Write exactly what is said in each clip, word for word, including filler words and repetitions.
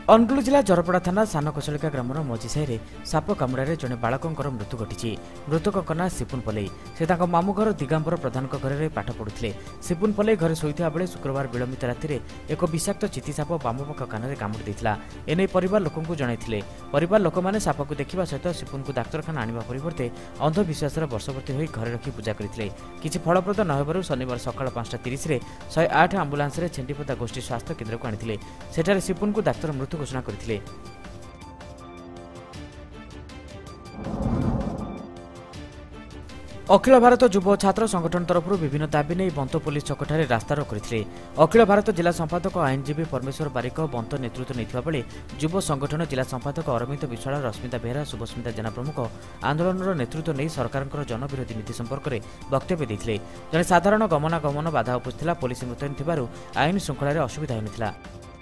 अनुगुल जिला जरपड़ा थाना सान कोसलिका ग्रामर मझीसाई साप कामुड़े जड़े बालकर मृत्यु घटी। मृतक ना सिपुन पलई से मामू घर दिगांबर प्रधान घर में पाठ पढ़ुते। सिपुन पलई घर शोता बेले शुक्रवार विलंबित राति एक विषाक्त चितिसाप बामपक्ष कान में कामुड़ देता। एने परिवार लोक जन परिवार लोक मैंने साप को देखा सहित सिपुन को डाक्तखाना आने परिवर्ते अंधविश्वास वर्षवर्ती हो घर रखी पूजा करते। किसी फलप्रद न शनिवार सका पांचटा तीस शहे आठ आंबुलांस छेंटीपदा गोष्ठी स्वास्थ्य केन्द्र को आनी सेठारे सिपुन को डाक्तर मृत्यु घोषणा करथिले। अखिल भारत युव छात्र संगठन तरफ विभिन्न दाबी नहीं बंत पुलिस चौकठारे रास्ता रोक करथिले। अखिल भारत जिला संपादक आईनजीवी परमेश्वर बारिक बंत नेतृत्व नहीं बेले युव संगठन जिला संपादक अरविंद विश्वाल, रश्मिता बेहरा, शुभस्मिता जेना प्रमुख आंदोलन नेतृत्व नहीं सरकार जनविरोधी नीति संपर्क में वक्तव्य देते। जड़े साधारण गमनागमन बाधा उपस्थित पुलिस मुतयन थिबारु आईन श्रृंखला असुविधा होता।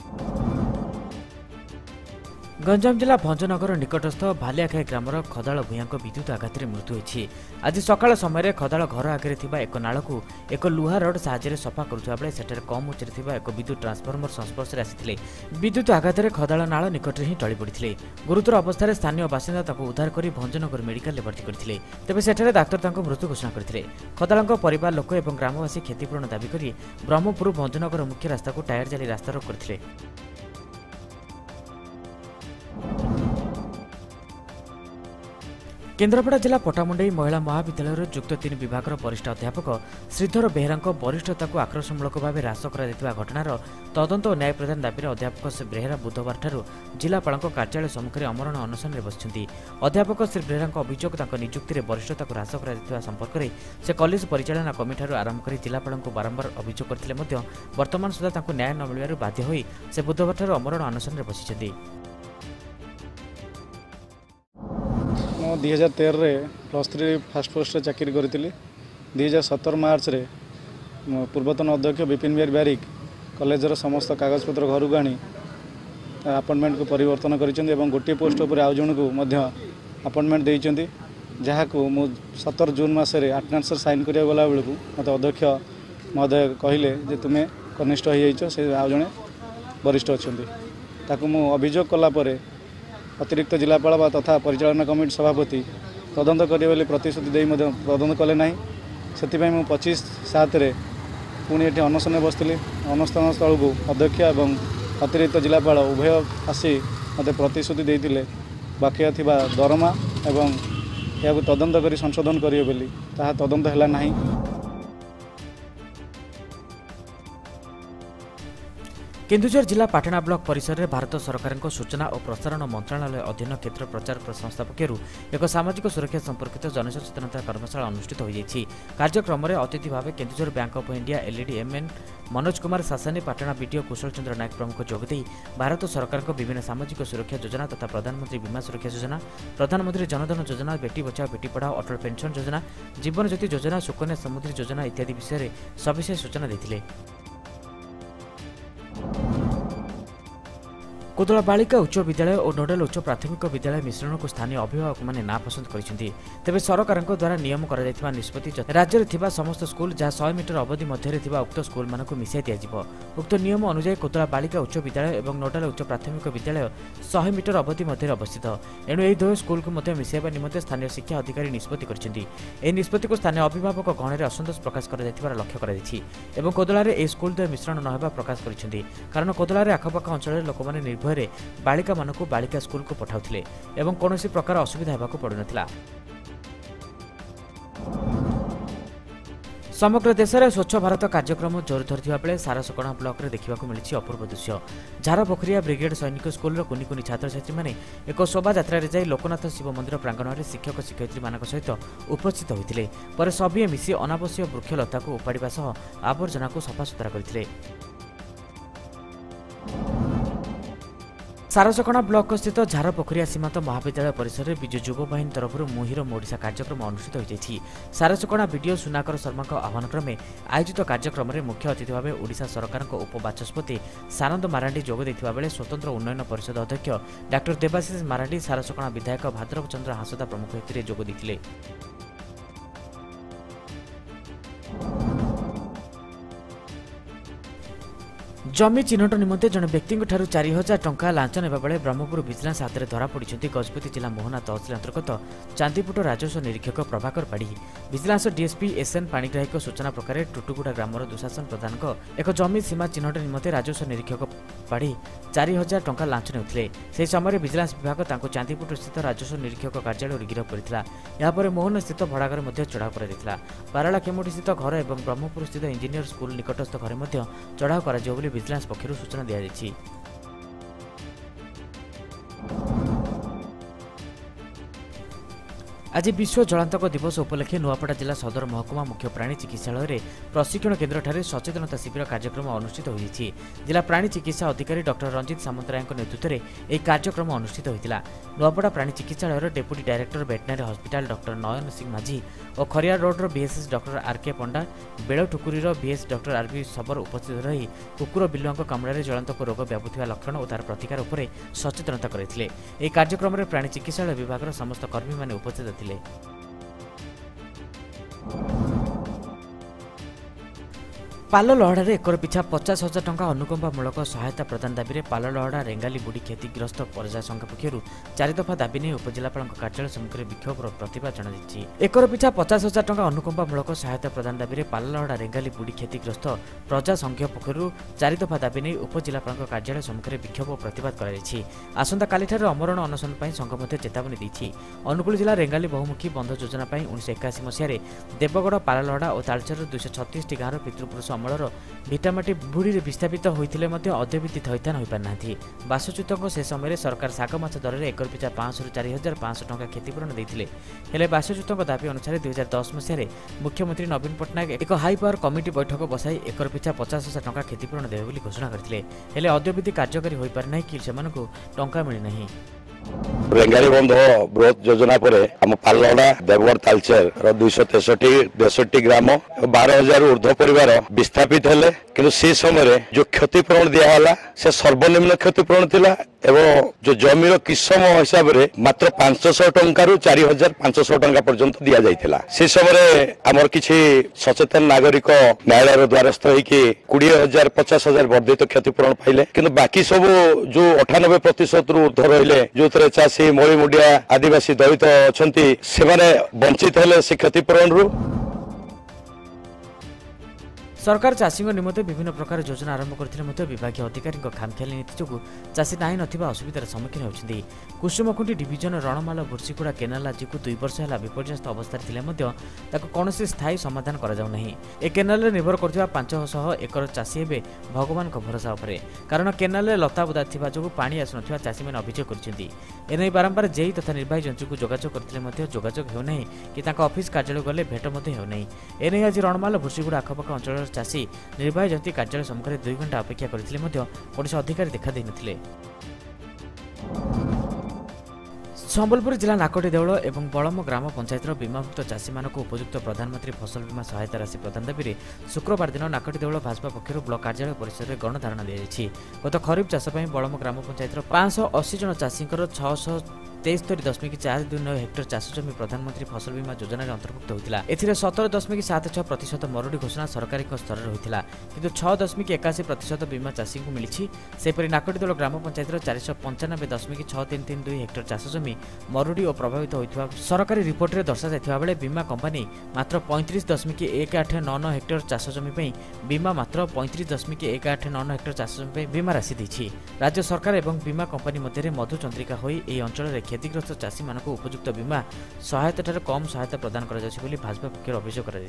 गंजाम जिला भंजनगर निकटस्थ भालियाखाई ग्रामर खदाल भूया विद्युत आघात मृत्यु होती। आज सकाळ समय खदाल घर आगे एक नाल को एक लुहा रड साहाय्य सफा करुवा बेले सेठारे कम उच्चरे एक विद्युत ट्रांसफर्मर संस्पर्श में आसी विद्युत आघात खदाल नाल निकट ही टली पड़ते। गुरुतर अवस्था स्थानीय बासिंदा उद्धार कर भंजनगर मेडिकल भर्ती करते। तेज सेठारे डाक्तर मृत्यु घोषणा करते। खदाल परिवार लोक और ग्रामवासी क्षतिपूरण दाबी कर ब्रह्मपुर भंजनगर मुख्य रास्ता को टायर जाली रास्ता रोक करते। केन्द्रापड़ा जिला पटामुंडई महिला महाविद्यालय युक्त तीन विभाग वरिष्ठ अध्यापक श्रीधर बेहरा वरिष्ठता को आक्रोशमूलक भाव ह्रास कर घटनार तदंत और न्याय प्रदान दाबी अध्यापक श्री बेहरा बुधवार ठारू जिलापाल कार्यालय सम्मुखें अमरण अनशन में बसिଛନ୍ତି। अध्यापक श्री बेहरा अभियोग नियुक्ति में वरिष्ठता को ह्रास कर संपर्क में से कलेज परिचालना कमिटी आरंभ कर जिलापाल बारंबार अभियोग करते वर्तमान सुधा न्याय न मिलवर बाध्य होई से बुधवार ठारू अमरण अनशन में बसिଛନ୍ତି। दुई हजार तेरह प्लस थ्री फास्ट पोस्ट चाकरी करी दुई हजार सतर मार्च रे पूर्वतन अध्यक्ष विपिन बिहारी बारिक कॉलेजर समस्त कागजपत्र घर को आनी अपॉइंटमेंट को परिवर्तन कर गोटे पोस्ट उपर आउ जन को अपॉइंटमेंट देते जहाँ को मु सतर जून मसरे अटेंडेंस साइन करा गला बेलू मत अध्यक्ष महोदय कहले जे तुम्हें कनिष्ठ हो से आउ जड़े वरिष्ठ अच्छा मु अभियोग कलापर अतिरिक्त जिलापाल तथा परिचालना कमिटी सभापति तदंत करें प्रतिश्रुति दे तदंत कले ना से पच्चीस सात पुणी ये अनशन बसती। अनशन स्थल को अध्यक्ष और अतिरिक्त जिलापाल उभय आसी मत प्रतिश्रुति देते बाकी थी दरमा एवं या तदंत कर संशोधन करेंगे बोली ताहा तदंत है ना। केन्दुझर जिला पाटना ब्लॉक परिसर में भारत सरकार सूचना और प्रसारण मंत्रालय अधीन क्षेत्र प्रचार संस्था पक्षर एक सामाजिक सुरक्षा संपर्कित जनसचेतनता कर्मशाला अनुष्ठित होती। कार्यक्रम में अतिथि भाव Keonjhar bank of India LED MN Manoj Kumar Sasani, Patna BDO कुशल चंद्र नायक प्रमुख जोगदे भारत सरकार विभिन्न सामाजिक सुरक्षा योजना तथा प्रधानमंत्री बीमा सुरक्षा योजना, प्रधानमंत्री जनधन योजना, बेटी बचाओ बेटी पढ़ाओ, अटल पेंशन योजना, जीवन ज्योति योजना, सुकन्या समृद्धि योजना इत्यादि विषय में सविशेष सूचना देते। कोदला बालिका उच्च विद्यालय और नोडाल उच्च प्राथमिक विद्यालय मिश्रण को स्थानीय अभिभावक माने नापसंद करछिन्ति। तेबे सरकार द्वारा नियम करा जायथिबा निष्पत्ति राज्य में थिबा समस्त स्कूल जहाँ सौ मीटर अवधि मध्य थिबा उक्त स्कूल मानक मिसाई दियाजिबो। उक्त नियम अनुसार कोदला बालिका उच्च विद्यालय और नोडाल उच्च प्राथमिक विद्यालय सौ मीटर अवधि मध्य अवस्थित। एणु यह दुई स्कूल को मध्य मिसाइबा निमंते स्थानीय शिक्षा अधिकारी निष्पत्ति करछिन्ति। एही निष्पत्ति को स्थानीय अभिभावक गण में असंतोष प्रकाश कर जायथिबार लक्ष्य कराଯାଇଛି एवं कोदला रे ए स्कूल द्वय मिश्रण न हेबा प्रकाश करछिन्ति। कारण कोदला रे आखपाख अंचल लोक माने निर्भय बालिका मानक बालिका स्कूल को पठाउथिले एवं कौनसी प्रकार असुविधा हेबाकु पड़ुनथिला। समग्र देश में स्वच्छ भारत कार्यक्रम जोर धरथिबा बेले सारसकणा ब्लॉक में देखा मिली अपूर्व दृश्य। झारपोखरिया ब्रिगेड सैनिक स्कूल कुनि कुनि छात्र छात्री मैंने एक शोभा यात्रा जाई लोकनाथ शिव मंदिर प्रांगण में शिक्षक शिक्षयित्री मान सहित उपस्थित होते। पर सभी मिसी अनावश्यक वृक्षलता को उपाड़ा सह आवर्जना को सफासुतरा करथिले। सारसकणा ब्लॉक स्थित झारपोखरिया सीमांत महाविद्यालय परिसर में विजु युव बाहिनी तरफ मुहिर मोडिशा कार्यक्रम अनुष्ठित होती। सारसकणा बीडीओ सुनाकर शर्मा आह्वान क्रमे आयोजित कार्यक्रम में मुख्य अतिथि भाव ओडिशा सरकार उपबाचस्पति सानंद मारांडी जोग देथिबा बेले स्वतंत्र उन्नयन परिषद अध्यक्ष डाक्टर देवाशीष मारांडी, सारसकणा विधायक भाद्रव चंद्र हांसदा प्रमुख एथिरे जोग देथिले। जमी चिन्हट निमंते जड़े व्यक्ति चारि हजार टंका लांच नेबा बेले ब्रह्मपुर विजिलेंस हाथ में धरा पड़ती गजपति जिला मोहना तहसिल अंतर्गत चांदीपुट राजस्व निरीक्षक Prabhakar Padhi vigilance DSP SN Panigrahi सूचना प्रकार टुटुगुड़ा ग्रामर दुशासन प्रधान एक जमी सीमा चिन्हट निमंते राजस्व निरीक्षक पाढ़ी चारि हजार टंका लांच नेउथिले से समय विजिलेंस विभाग तांको चांदीपुट स्थित राजस्व निरीक्षक कार्यालय गिरफ करथिला। या परे मोहन स्थित भड़ाघर मध्य चढ़ाऊ कर पाराला केमुडी स्थित घर और ब्रह्मपुर स्थित इंजीनियर स्कूल निकटस्थ घर मध्य चढ़ाऊ कर विजिलेंस पक्षर सूचना दी जाइछि। आज विश्व जलांतक दिवस उपलक्षे नुआपड़ा जिला सदर महकुमा मुख्य प्राणी चिकित्सालय में प्रशिक्षण केन्द्र ठारे सचेतनता शिविर कार्यक्रम अनुष्ठित होइछि। जिला प्राणी चिकित्सा अधिकारी डॉक्टर रंजित सामंतराय नेतृत्व में यह कार्यक्रम अनुष्ठित होता। नुआपड़ा प्राणी चिकित्सालय deputy director veterinary hospital doctor Nayan Singh Majhi और Khariar road BSS doctor RK Panda Belthukuri BS doctor RB Sabar उपस्थित रही कुकुर बिल्लुआ कामुड़े जलांतक रोग व्यापुवा लक्षण और तार प्रतिकार उपर सचेतनता करते। यह कार्यक्रम में प्राणी चिकित्सालय विभाग समस्त कर्मी मैंने उपस्थित थे। पाल लहड़ा एकर पिछा पचास हजार टंका अनुकंपामूलक सहायता प्रदान दाबी में पाल लहड़ा रेंगाली बुड़ी क्षतिग्रस्त प्रजा संघ पक्षर चारि दफा दाबी नहीं उपजिलापाल कार्यालय सम्मुखें विक्षोभ प्रतिभा जणाई। एकर पिछा पचास हजार टंका अनुकंपामूलक सहायता प्रदान दाबी में पाल लहड़ा रेंगाली बुड़ी क्षतिग्रस्त प्रजा संघ पक्षर चारि दफा दाबी नहीं उपजिलापाल कार्यालय सम्मुखें विक्षोभ प्रतिवाद कर आसंता कालीठार अमरण अनशन पर संघ मध्य चेतावनी देछि। अनुगुल जिला रेंगाली बहुमुखी बंध योजना उन्नीस एकाशी मसीह देवगढ़ पाल लहड़ा और तालचर दुईश छत्तीस टी गाँव पितृपुरुष अमलर भिटामाटी बुड़ी विस्थापित होते अद्यबीति थैथान हो पारना। बासच्युत से समय सरकार साग माछ दर में एकर पिछा पांच चारि हजार पांच टंका क्षतिपूरण देते हेले बासच्युत दाबी अनुसार दुई हजार दस मसीह मुख्यमंत्री नवीन पट्टनायक एक हाई पावर कमिटी बैठक बसाई एकर पिछा पचास हजार टंका क्षतिपूरण देवे बोली घोषणा करते हेले अद्यबीति कार्यकारी हो पारना कि सेमानकु टंका मिलना। रेंगाली बंध बृहत योजना पर आम पालड़ा देवगढ़ तालचेर दुईश तेसठी देसठी ग्राम बारह हजार ऊर्ध्व परिवार विस्थापित हेले किंतु से समय जो क्षतिपूरण दिया से सर्वनिम्न क्षतिपूरण थिला एवं जो जमीर किसम हिसाब से मात्र पांच सौ टंका रु चारि हजार पांच सौ टंका पर्यंत दि जाइथिला। से समय आमर किछि सचेतन नागरिक न्यायालय द्वारस्थ होइकि बीस हजार पचास हजार वर्धित क्षतिपूरण पाइले किंतु बाकी सब जो अठानबे प्रतिशत रु ऊर्ध्व रहिले जो चाषी मई मुडिया आदिवासी दलित अच्छा से वंचित हेले से क्षतिपूरण रु। सरकार चाषी निमंते विभिन्न प्रकार योजना आरंभ करते विभागीय अधिकारी खामखियाली नीति जो चाषी ना नथिबा असुविधार सम्मुखीन होती। कुसुमखुंटी डिविजन रणमाल भुर्सीकुड़ा केनाल आज दुई वर्ष है विपर्यस्त अवस्था कौन स्थायी समाधान कर ए केनाल निर्भर कर पांच सौ एकर चाषी हे भगवान भरोसा उपर कारण केनाल लताबुदा जो पानी आसन चाषी मैंने अभियोग कर बारंबार जेई तथा निर्वाही जंतु को जोगाजोग करते जोगाजोग होना कि ऑफिस कार्यालय गले भेट होना। एने आज रणमाल भुर्सीकुड़ा आखपाख अंचल चाषी निर्वाही जंतु कार्यालय सम्मुखें दुई घंटा अपेक्षा करथिले मध्य कौन अधिकारी देखा देई नथिले। संबलपुर जिला नाकटी देवल और बलम ग्राम पंचायत बीमाभुक्त चाषी मानक उपयुक्त प्रधानमंत्री फसल बीमा सहायता राशि प्रदान दाबी में शुक्रवार दिन नाकटी देवल भाजपा पक्षर ब्लॉक कार्यालय परिसर में गणधारणा दी। गत खरीफ चाष बलम ग्राम पंचायत पांच सौ अशी जन चाषी छःश तेस्तरी दशमिक चार दुई नौ हेक्टर चाष जमी प्रधानमंत्री फसल बीमा योजना अंतर्भुक्त होता। एथिरे सतर दशमिक सात छह प्रतिशत मरुड़ी घोषणा सरकारी स्तर में होता किंतु छह दशमिक एकाशी प्रतिशत बीमा चाषी को मिली। सेपरी नाकटीदोल ग्राम पंचायत चार सौ पंचानबे दशमिक छह तीन तीन दुई हेक्टर चाष जमी मरुड़ी और प्रभावित होता सरकारी रिपोर्ट में दर्शा जाता बेले बीमा कंपानी मात्र पैंतीस दशमिक एक आठ नौ नौ हेक्टर चाष जमी बीमा मात्र पैंतीस दशमिक एक आठ नौ नौ हेक्टर चाष जमी बीमा राशि दी। राज्य सरकार और बीमा कंपानी मध्य मधुचंद्रिका हो अंचल क्षतिग्रस्त चाषी मानक उपयुक्त बीमा सहायता ठारे कम सहायता प्रदान कर भाजपा पक्षर अभियोग कर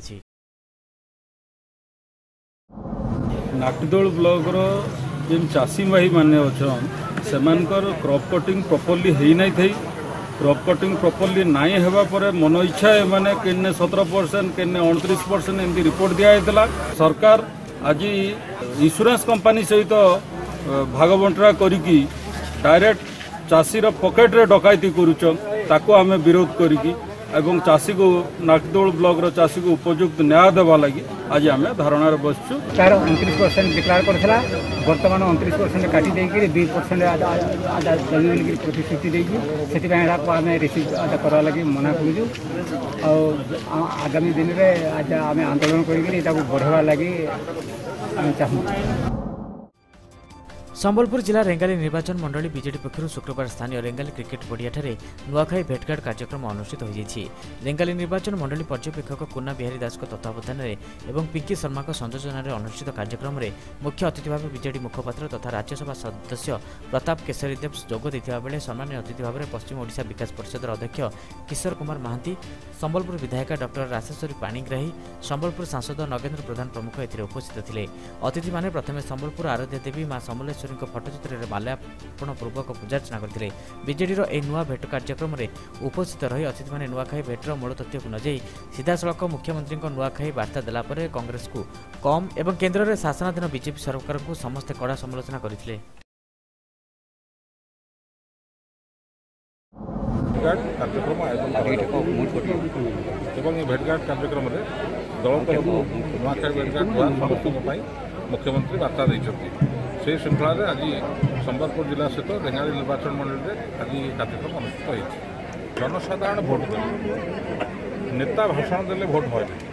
नाकटीदोल ब्लॉक जेन चाषी भाई माने अच्छन सेमानकर क्रॉप कटिंग प्रॉपर्ली हेई नै थई क्रॉप कटिंग प्रॉपर्ली नाई हेबा परे मन इच्छा माने केने सत्रह परसेंट केने अड़तीस परसेंट एमती रिपोर्ट दिया हेतला। सरकार आज इंश्योरेंस कंपनी सहित भागबंटरा करिकी डायरेक्ट चाषीर पकेट रे डकायती करुचन ताको आमे विरोध करिकी एवं चाषी को नाकटीदोल ब्लॉक रो चाषी को उपयुक्त न्याय देवा लगी आज आम धारणा बसचु। तार उनतीस परसेंट डिक्लेयर करथिला वर्तमान उनतीस परसेंट काटी देकी दुई परसेंट जमी प्रतिश्रुति देकी से आम रिसीव करवा लगी मना करूँ और आगामी दिन में आज आम आंदोलन करी बढ़ावा लगी आम चाहूँ। संबलपुर जिला रेंगाली निर्वाचन मंडली बीजेडी पक्षर शुक्रवार स्थानीय रेंगाली क्रिकेट पड़ियाठारे नुआखाई भेटघाट कार्यक्रम अनुष्ठित होइछि। रेंगाली निर्वाचन मंडली पर्यवेक्षक कुन्ना बिहारी दास तत्वावधान एवं पिंकी शर्मा संयोजन अनुष्ठित कार्यक्रम में मुख्य अतिथि भाव बीजेडी मुखपात्र तथा राज्यसभा सदस्य प्रताप केशरी देव जोग देथिबा बेले सम्मानित अतिथि भाव पश्चिम ओडिशा विकास परिषद अध्यक्ष किशोर कुमार महांती, संबलपुर विधायक डॉक्टर राजेश्वरी पाणिग्राही, संबलपुर सांसद नगेन्द्र प्रधान प्रमुख एथिरे उपस्थित थिले। अतिथि माने प्रथमे संबलपुर आराध्य देवी मां समलेश्वरी फटचित्र में माल्यार्पण पूर्वक पूजार्चना करते। बीजेडी ए नुआ भेट कार्यक्रम में उपस्थित रही अतिथि मैंने नुआखाई भेटर मूल तथ्य को न जाई सीधासख मुख्यमंत्री नुआखाई वार्ता देला परे कांग्रेस को कम एवं केन्द्र में शासनाधीन बीजेपी सरकार को समस्ते कड़ा समालोचना करते। कार्यक्रम आयोजन भेटघाट कार्यक्रम में दल तरफ नुआखाई भेटघाट मुख्यमंत्री वार्ता देते। से श्रृंखला आज संबलपुर जिला सहित रेंगाली निर्वाचन मंडल में आज कार्यक्रम अनुष्ठित होती। जनसाधारण भोट देते, नेता भाषण देले भोट भय